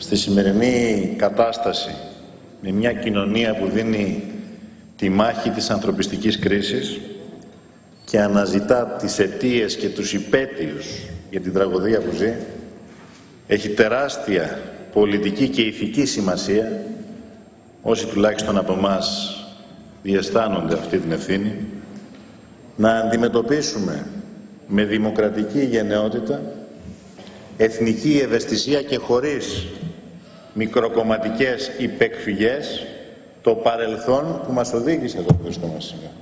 στη σημερινή κατάσταση, με μια κοινωνία που δίνει τη μάχη της ανθρωπιστικής κρίσης και αναζητά τις αιτίες και τους υπαίτιους για την τραγωδία που ζει, έχει τεράστια πολιτική και ηθική σημασία, όσοι τουλάχιστον από εμάς διαισθάνονται αυτή την ευθύνη, να αντιμετωπίσουμε με δημοκρατική γενναιότητα, εθνική ευαισθησία και χωρίς μικροκομματικές υπεκφυγές το παρελθόν που μας οδήγησε εδώ που βρισκόμαστε σήμερα.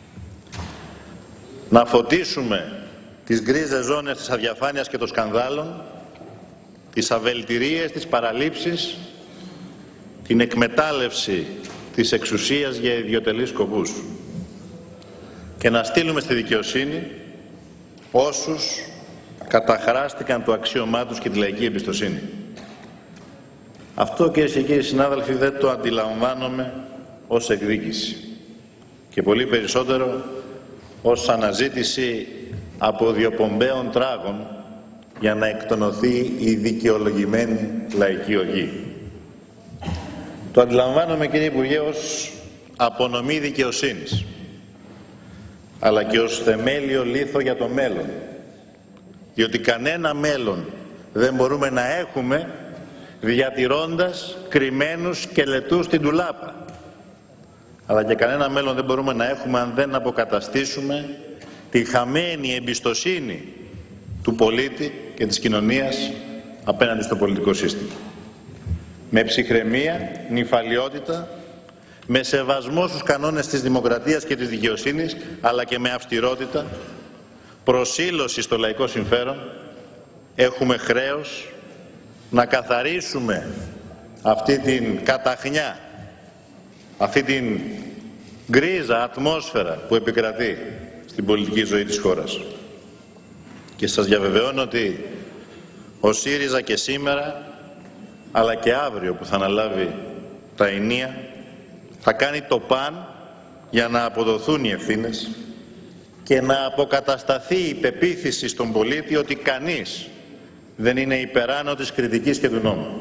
Να φωτίσουμε τις γκρίζες ζώνες της αδιαφάνειας και των σκανδάλων, τις αβελτηρίες, τις παραλήψεις, την εκμετάλλευση της εξουσίας για ιδιωτελείς σκοπούς και να στείλουμε στη δικαιοσύνη όσους καταχράστηκαν το αξίωμά τους και τη λαϊκή εμπιστοσύνη. Αυτό, κυρίες και κύριοι συνάδελφοι, δεν το αντιλαμβάνομαι ως εκδίκηση και πολύ περισσότερο ως αναζήτηση αποδιοπομπαίων τράγων για να εκτονωθεί η δικαιολογημένη λαϊκή οργή. Το αντιλαμβάνομαι, κύριε Υπουργέ, ως απονομή δικαιοσύνης, αλλά και ως θεμέλιο λίθο για το μέλλον, διότι κανένα μέλλον δεν μπορούμε να έχουμε διατηρώντας κρυμμένους σκελετούς στην ντουλάπα. Αλλά και κανένα μέλλον δεν μπορούμε να έχουμε αν δεν αποκαταστήσουμε τη χαμένη εμπιστοσύνη του πολίτη και της κοινωνίας απέναντι στο πολιτικό σύστημα. Με ψυχραιμία, νηφαλιότητα, με σεβασμό στους κανόνες της δημοκρατίας και της δικαιοσύνης, αλλά και με αυστηρότητα, προσήλωση στο λαϊκό συμφέρον, έχουμε χρέος να καθαρίσουμε αυτή την καταχνιά, αυτή την γκρίζα ατμόσφαιρα που επικρατεί στην πολιτική ζωή της χώρας. Και σας διαβεβαιώνω ότι ο ΣΥΡΙΖΑ και σήμερα, αλλά και αύριο που θα αναλάβει τα ενία, θα κάνει το παν για να αποδοθούν οι ευθύνες και να αποκατασταθεί η πεποίθηση στον πολίτη ότι κανείς δεν είναι υπεράνω της κριτικής και του νόμου.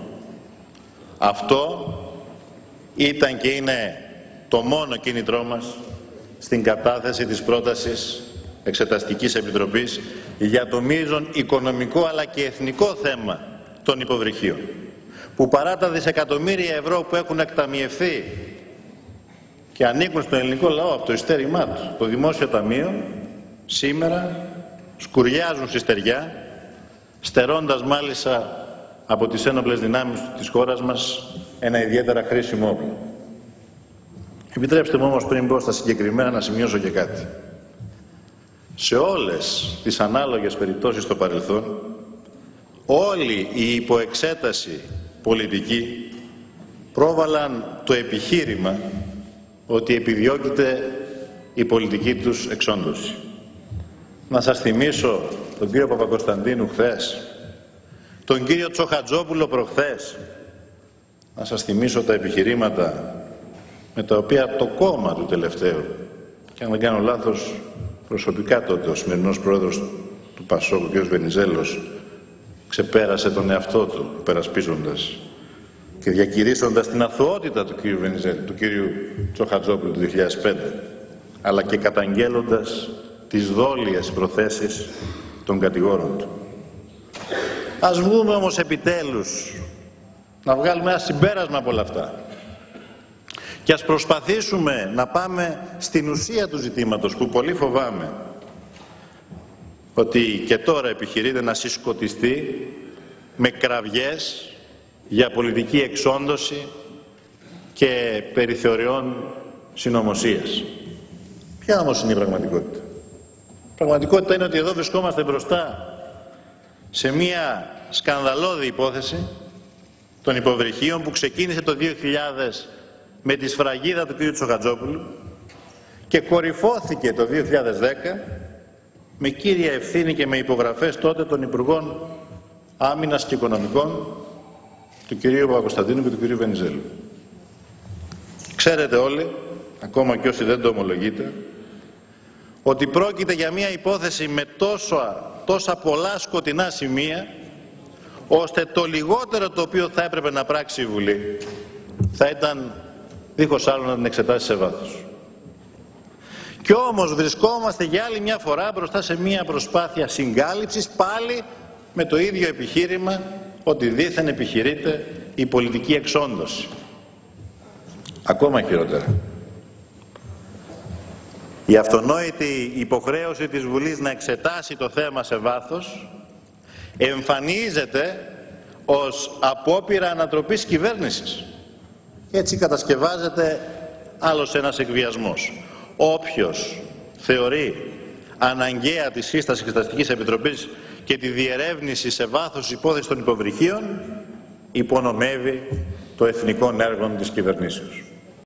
Αυτό ήταν και είναι το μόνο κίνητρό μας στην κατάθεση της πρότασης Εξεταστικής Επιτροπής για το μείζον οικονομικό αλλά και εθνικό θέμα των υποβρυχίων, που παρά τα δισεκατομμύρια ευρώ που έχουν εκταμιευθεί και ανήκουν στον ελληνικό λαό από το ειστέρημά του, το Δημόσιο Ταμείο, σήμερα σκουριάζουν στη στεριά, στερώντας μάλιστα από τις ένοπλες δυνάμεις της χώρας μας ένα ιδιαίτερα χρήσιμο όπλο. Επιτρέψτε μου όμως, πριν μπω στα συγκεκριμένα, να σημειώσω και κάτι. Σε όλες τις ανάλογες περιπτώσεις στο παρελθόν, όλοι οι υποεξέταση πολιτικοί πρόβαλαν το επιχείρημα ότι επιδιώκεται η πολιτική τους εξόντωση. Να σας θυμίσω τον κύριο Παπακοσταντίνου χθες, τον κύριο Τσοχατζόπουλο προχθές. Να σας θυμίσω τα επιχειρήματα με τα οποία το κόμμα του τελευταίου, και αν δεν κάνω λάθος προσωπικά τότε ο σημερινός πρόεδρος του ΠΑΣΟΚ, ο κ. Βενιζέλος, ξεπέρασε τον εαυτό του περασπίζοντας και διακηρύσσοντας την αθωότητα του κ. Βενιζέλου, του κ. Τσοχατζόπουλου του 2005, αλλά και καταγγέλλοντας τις δόλιες προθέσεις των κατηγόρων του. Ας βγούμε όμως επιτέλους να βγάλουμε ένα συμπέρασμα από όλα αυτά και ας προσπαθήσουμε να πάμε στην ουσία του ζητήματος, που πολύ φοβάμαι ότι και τώρα επιχειρείται να συσκοτιστεί με κραυγές για πολιτική εξόντωση και περιθωριών συνωμοσίας. Ποια όμως είναι η πραγματικότητα? Η πραγματικότητα είναι ότι εδώ βρισκόμαστε μπροστά σε μία σκανδαλώδη υπόθεση των υποβρυχίων που ξεκίνησε το 2000 με τη σφραγίδα του κ. Τσοχατζόπουλου και κορυφώθηκε το 2010 με κύρια ευθύνη και με υπογραφές τότε των Υπουργών Άμυνας και Οικονομικών, του κ. Παπακοσταντίνου και του κ. Βενιζέλου. Ξέρετε όλοι, ακόμα και όσοι δεν το ομολογείτε, ότι πρόκειται για μια υπόθεση με τόσα πολλά σκοτεινά σημεία, ώστε το λιγότερο το οποίο θα έπρεπε να πράξει η Βουλή θα ήταν δίχως άλλο να την εξετάσει σε βάθος. Κι όμως βρισκόμαστε για άλλη μια φορά μπροστά σε μια προσπάθεια συγκάλυψης, πάλι με το ίδιο επιχείρημα ότι δήθεν επιχειρείται η πολιτική εξόντωση. Ακόμα χειρότερα. Η αυτονόητη υποχρέωση της Βουλής να εξετάσει το θέμα σε βάθος εμφανίζεται ως απόπειρα ανατροπής κυβέρνησης. Έτσι κατασκευάζεται άλλος ένας εκβιασμός. Όποιος θεωρεί αναγκαία τη σύσταση Εξεταστικής Επιτροπής και τη διερεύνηση σε βάθος υπόθεση των υποβρυχίων, υπονομεύει το εθνικό έργο της κυβερνήσεως.